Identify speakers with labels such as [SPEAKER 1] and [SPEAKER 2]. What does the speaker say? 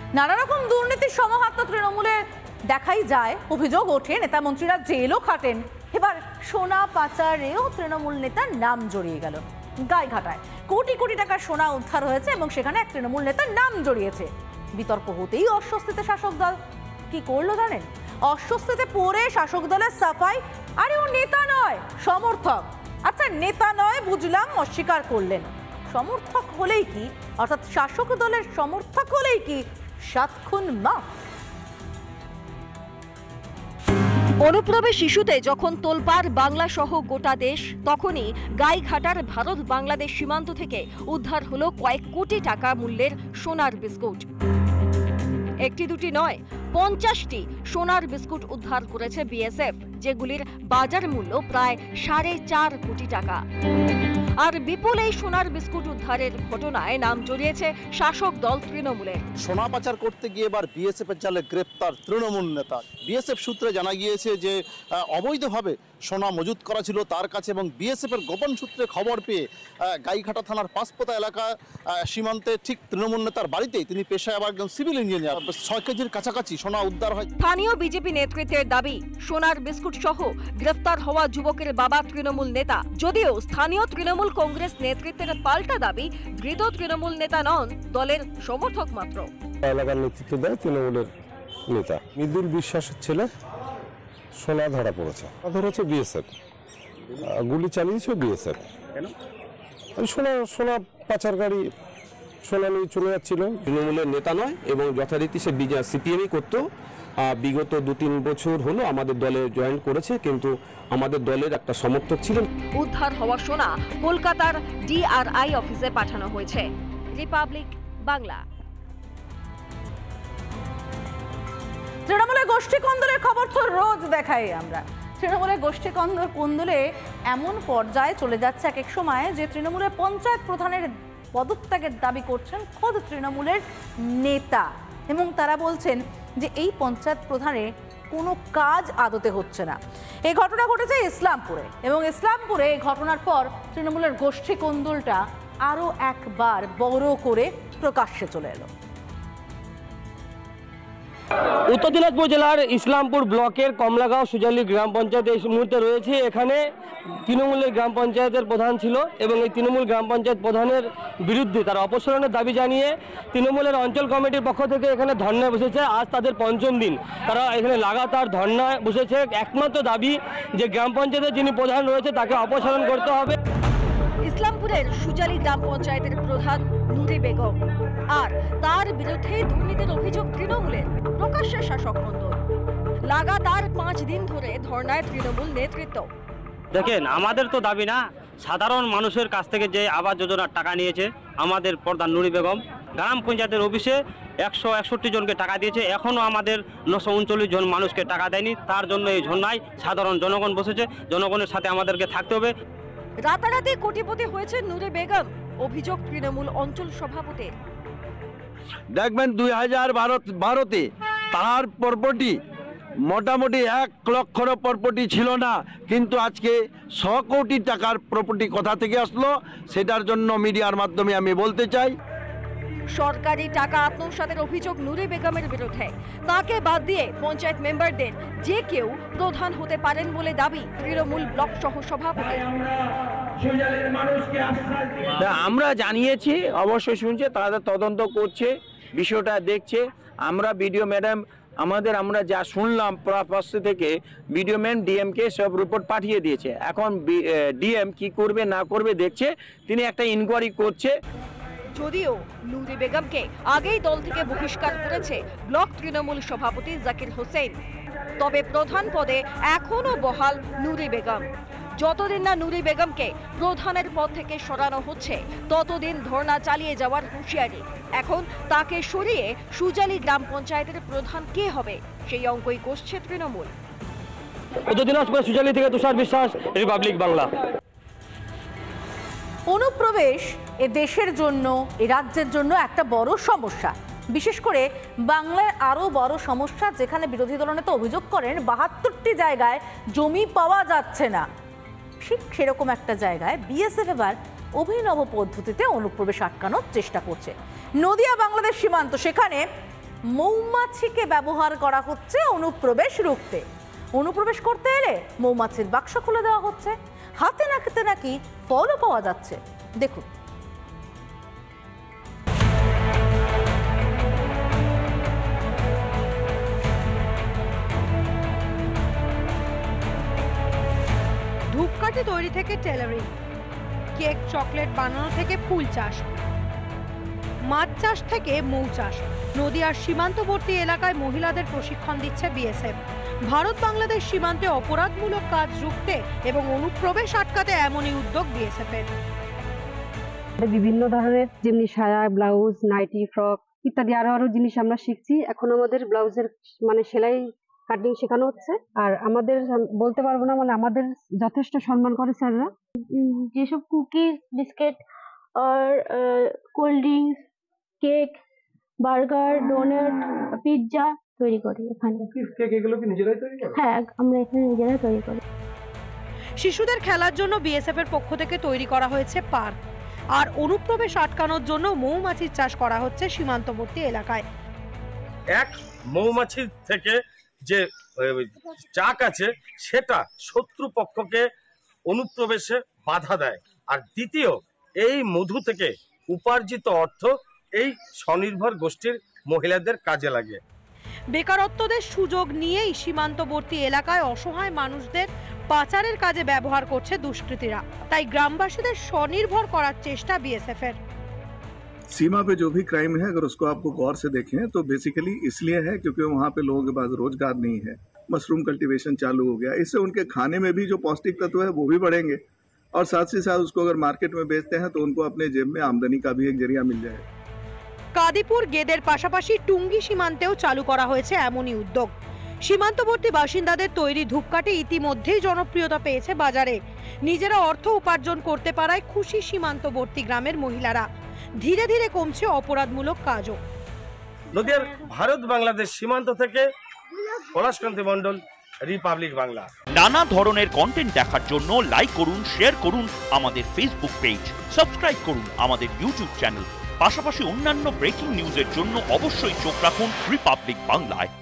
[SPEAKER 1] নানা রকম দুর্নীতির সমাহাত্ম তৃণমূলে দেখাই যায়, অভিযোগ ওঠে নেতা মন্ত্রীরা জেলও খাটেন। এবার সোনা পাচারেও তৃণমূল নেতার নাম জড়িয়ে গেল। গাইঘাটায় কোটি কোটি টাকার সোনা উদ্ধার হয়েছে এবং সেখানে এক তৃণমূল নেতার নাম জড়িয়েছে। বিতর্ক হতেই অস্বস্তিতে শাসক দল। কি করলো জানেন? অস্বস্তিতে পড়ে শাসক দলের সাফাই, আরে ও নেতা নয় সমর্থক। আচ্ছা নেতা নয় বুঝলাম, অস্বীকার করলেন। সমর্থক হলেই কি, অর্থাৎ শাসক দলের সমর্থক হলেই কি 7 খুন মাফ?
[SPEAKER 2] অনুপ্রবেশ ইস্যুতে যখন তোলপাড় বাংলা সহ গোটা দেশ, তখনই গাইঘাটার ভারত বাংলাদেশ সীমান্ত থেকে উদ্ধার হলো কয়েক কোটি টাকা মূল্যের সোনার বিস্কুট। একটি দুটি নয়, 50টি সোনার বিস্কুট উদ্ধার করেছে বিএসএফ, যেগুলির বাজার মূল্য প্রায় 4.5 কোটি টাকা। আর বিপুল এই সোনার বিস্কুট উদ্ধারের ঘটনায় নাম জড়িয়েছে শাসক দল তৃণমূলের।
[SPEAKER 3] সোনা পাচার করতে গিয়ে এবার বিএসএফ এর জালে গ্রেপ্তার তৃণমূল নেতা। বিএসএফ সূত্রে জানা গিয়েছে যে অবৈধভাবে সোনা মজুত করা ছিল তার কাছে, এবং বিএসএফ এর গোপন সূত্রে খবর পেয়ে গাইঘাটা থানার পাঁচপোতা এলাকা সীমান্তে ঠিক তৃণমূল নেতার বাড়িতেই, তিনি পেশায় আবার একজন সিভিল ইঞ্জিনিয়ার, 6 কেজির কাছাকাছি সোনা উদ্ধার হয়।
[SPEAKER 2] স্থানীয় বিজেপি নেতৃত্বের দাবি, সোনার বিস্কুট সহ গ্রেফতার হওয়া যুবকের বাবা তৃণমূল নেতা। যদিও স্থানীয় তৃণমূল কংগ্রেস নেতৃত্বের পাল্টা দাবি, ধৃত তৃণমূল নেতা নন, দলের সমর্থক মাত্র।
[SPEAKER 4] এলাকার নেতৃত্ব দেয় তৃণমূলের নেতা মৃদুল বিশ্বাসের ছেলে সোনা ধরা পড়েছে। ধরেছে বিএসএফ, গুলি চালিয়েছে বিএসএফ। সোনা পাচার গাড়ি সোনা নিয়ে চলে যাচ্ছিল।
[SPEAKER 5] তৃণমূলের নেতা নয় এবং যথারীতি সে সিপিএমই করতো। বিগত 2-3 বছর হলো আমাদের দলে জয়েন করেছে, কিন্তু আমাদের দলের একটা সমর্থক ছিলেন।
[SPEAKER 2] উদ্ধার হওয়া সোনা কলকাতার ডিআরআই অফিসে পাঠানো হয়েছে। রিপাবলিক বাংলা।
[SPEAKER 1] তৃণমূলের গোষ্ঠী কন্দলের খবর তো রোজ দেখাই আমরা। তৃণমূলের গোষ্ঠী কন্দলে এমন পর্যায়ে চলে যাচ্ছে এক এক সময় যে তৃণমূলের পঞ্চায়েত প্রধানের পদত্যাগের দাবি করছেন খোদ তৃণমূলের নেতা, এবং তারা বলছেন যে এই পঞ্চায়েত প্রধানের কোনো কাজ আদতে হচ্ছে না। এই ঘটনা ঘটেছে ইসলামপুরে, এবং ইসলামপুরে এই ঘটনার পর তৃণমূলের গোষ্ঠী কন্দলটা আরও একবার বড় করে প্রকাশ্যে চলে এলো।
[SPEAKER 6] উত্তর দিনাজপুর জেলার ইসলামপুর ব্লকের কমলাগাঁও সুজালি গ্রাম পঞ্চায়েতে এই মুহূর্তে রয়েছে। এখানে তৃণমূলের গ্রাম পঞ্চায়েতের প্রধান ছিল এবং এই তৃণমূল গ্রাম পঞ্চায়েত প্রধানের বিরুদ্ধে তারা অপসারণের দাবি জানিয়ে তৃণমূলের অঞ্চল কমিটির পক্ষ থেকে এখানে ধর্নায় বসেছে। আজ তাদের 5ম দিন তারা এখানে লাগাতার ধর্নায় বসেছে। একমাত্র দাবি যে গ্রাম পঞ্চায়েতের যিনি প্রধান রয়েছে তাকে অপসারণ করতে হবে।
[SPEAKER 2] ইসলামপুরের সুজালি গ্রাম পঞ্চায়েতের প্রধান নুরি বেগম, আর তার বিরুদ্ধে দুর্নীতির অভিযোগ তৃণমূলের, প্রকাশ্যে শাসক মণ্ডল। লাগাতার 5 দিন ধরে ধর্নায় তৃণমূল নেতৃত্ব।
[SPEAKER 6] দেখেন, আমাদের তো দাবি না, সাধারণ মানুষের কাছ থেকে যে আবাস যোজনার টাকা নিয়েছে আমাদের প্রধান নুরি বেগম, গ্রাম পঞ্চায়েতের অফিসে 161 জনকে টাকা দিয়েছে, এখনও আমাদের 939 জন মানুষকে টাকা দেয়নি। তার জন্য এই ধর্নায় সাধারণ জনগণ বসেছে। জনগণের সাথে আমাদেরকে থাকতে হবে।
[SPEAKER 2] রাতারাতি কোটিপতি হয়েছে নুরি বেগম, অভিযোগ তৃণমূল অঞ্চল সভাপতির।
[SPEAKER 7] দেখবেন 2012-তে তার প্রপার্টি মোটামুটি 1 লক্ষর প্রপার্টি ছিল না, কিন্তু আজকে 100 কোটি টাকার প্রপার্টি কোথা থেকে আসলো, সেটার জন্য মিডিয়ার মাধ্যমে আমি বলতে চাই।
[SPEAKER 2] সরকারি টাকা আত্মসাতের অভিযোগ নুরি বেগমের বিরুদ্ধে। তাকে বাদ দিয়ে পঞ্চায়েত মেম্বারদের যে কেউ প্রধান হতে পারেন বলে দাবি তৃণমূল ব্লক সহ সভাপতি।
[SPEAKER 8] আমরা জানিয়েছি, অবশ্যই শুনছে, তারা তদন্ত করছে, বিষয়টা দেখছে। আমরা বিডিও ম্যাডাম আমরা যা শুনলাম প্রপার্শ্ব থেকে, বিডিও ম্যাম ডিএমকে সব রিপোর্ট পাঠিয়ে দিয়েছে। এখন ডিএম কি করবে না করবে দেখছে, তিনি একটা ইনকোয়ারি করছে।
[SPEAKER 2] যদিও নুরি বেগমকে আগেই দল থেকে বহিষ্কার করেছে ব্লক তৃণমূল সভাপতি জাকির হোসেন, তবে প্রধান পদে এখনো বহাল নুরি বেগম। যতদিন না নুরি বেগমকে প্রধানের পদ থেকে সরানো হচ্ছে ততদিন ধর্ণা চালিয়ে যাওয়ার হুঁশিয়ারি। এখন তাকে সরিয়ে সুজালি গ্রাম পঞ্চায়েতের প্রধান কে হবে সেই অঙ্কই কষছে তৃণমূল।
[SPEAKER 6] উত্তর দিনাজপুর সুজালি থেকে তুষার বিশ্বাস, রিপাবলিক বাংলা।
[SPEAKER 1] অনুপ্রবেশ এ দেশের জন্য, এ রাজ্যের জন্য একটা বড় সমস্যা। বিশেষ করে বাংলার আরও বড় সমস্যা, যেখানে বিরোধী দলনেতা অভিযোগ করেন 72টি জায়গায় জমি পাওয়া যাচ্ছে না। ঠিক সেরকম একটা জায়গায় বিএসএফ এবার অভিনব পদ্ধতিতে অনুপ্রবেশ আটকানোর চেষ্টা করছে। নদিয়া বাংলাদেশ সীমান্ত, সেখানে মৌমাছিকে ব্যবহার করা হচ্ছে অনুপ্রবেশ রুখতে। অনুপ্রবেশ করতে এলে মৌমাছির বাক্স খুলে দেওয়া হচ্ছে, হাতে নাতে নাকি ফলও পাওয়া যাচ্ছে। দেখুন।
[SPEAKER 9] ধূপকাঠি তৈরি থেকে টেলারিং, কেক চকলেট বানানো থেকে ফুল চাষ, মাছ চাষ থেকে মৌ চাষ, নদীয়ার সীমান্তবর্তী এলাকায় মহিলাদের প্রশিক্ষণ দিচ্ছে বিএসএফ। ভারত বাংলাদেশ সীমান্তে অপরাধমূলক কাজ রুখতে এবং অনুপ্রবেশ আটকাতে এমনই উদ্যোগ বিএসএফ এর।
[SPEAKER 10] বিভিন্ন ধরনের যেমনি সায়া, ব্লাউজ, নাইটি, ফ্রক ইত্যাদি আরো জিনিস আমরা শিখছি। এখন আমাদের ব্লাউজের সেলাই কাটিং শেখানো হচ্ছে। আর আমাদের বলতে পারবো না, আমাদের যথেষ্ট সম্মান করে স্যাররা।
[SPEAKER 11] যেসব কুকিজ, বিস্কিট আর cold drinks, cake, burger, donut, pizza তৈরি করি এখানে।
[SPEAKER 6] এগুলো কি নিজেরাই তৈরি করেন?
[SPEAKER 11] হ্যাঁ, আমরা এখানে নিজেরাই তৈরি করি।
[SPEAKER 9] শিশুদের খেলার জন্য বিএসএফ এর পক্ষ থেকে তৈরি করা হয়েছে পার্ক, আর অনুপ্রবেশ আটকানোর জন্য মৌমাছির চাষ করা হচ্ছে সীমান্তবর্তী এলাকায়।
[SPEAKER 12] এক, মৌমাছির থেকে যে চাক আছে সেটা শত্রু পক্ষকে অনুপ্রবেশে বাধা দেয়, আর দ্বিতীয়, এই মধু থেকে উপার্জিত অর্থ এই স্বনির্ভর গোষ্ঠীর মহিলাদের কাজে লাগে।
[SPEAKER 9] বেকারত্বদের সুযোগ নিয়েই সীমান্তবর্তী এলাকায় অসহায় মানুষদের পাচারের কাজে ব্যবহার করছে দুষ্কৃতীরা। তাই গ্রামবাসীদের স্বনির্ভর করার চেষ্টা বিএসএফ এর।
[SPEAKER 13] सीमा पे जो भी क्राइम है अगर उसको आपको गौर से देखें तो बेसिकली इसलिए है क्योंकि वहाँ पे लोगों के पास रोजगार नहीं है। मशरूम कल्टीवेशन चालू हो गया, इससे उनके खाने में भी जो पौष्टिक तत्व है वो भी बढ़ेंगे और साथ ही साथ उसको अगर मार्केट में बेचते हैं तो उनको अपने जेब में आमदनी का भी एक जरिया मिल जाए।
[SPEAKER 9] কাদিপুর গেদের পাশাপাশি টুঙ্গি সীমান্তেও চালু করা হয়েছে এমনই উদ্যোগ। সীমান্তবর্তী বাসিন্দাদের তৈরি ধূপকাঠি ইতিমধ্যেই জনপ্রিয়তা পেয়েছে বাজারে। নিজেরা অর্থ উপার্জন করতে পারায় খুশি সীমান্তবর্তী গ্রামের মহিলারা। ধীরে ধীরে কমছে অপরাধমূলক কাজও।
[SPEAKER 12] নদীয়ার ভারত বাংলাদেশ সীমান্ত থেকে পলাশকান্তি মণ্ডল, রিপাবলিক বাংলা।
[SPEAKER 14] নানা ধরনের কন্টেন্ট দেখার জন্য লাইক করুন, শেয়ার করুন আমাদের ফেসবুক পেজ, সাবস্ক্রাইব করুন আমাদের ইউটিউব চ্যানেল। পাশাপাশি অন্যান্য ব্রেকিং নিউজের জন্য অবশ্যই চোখ রাখুন রিপাবলিক বাংলায়।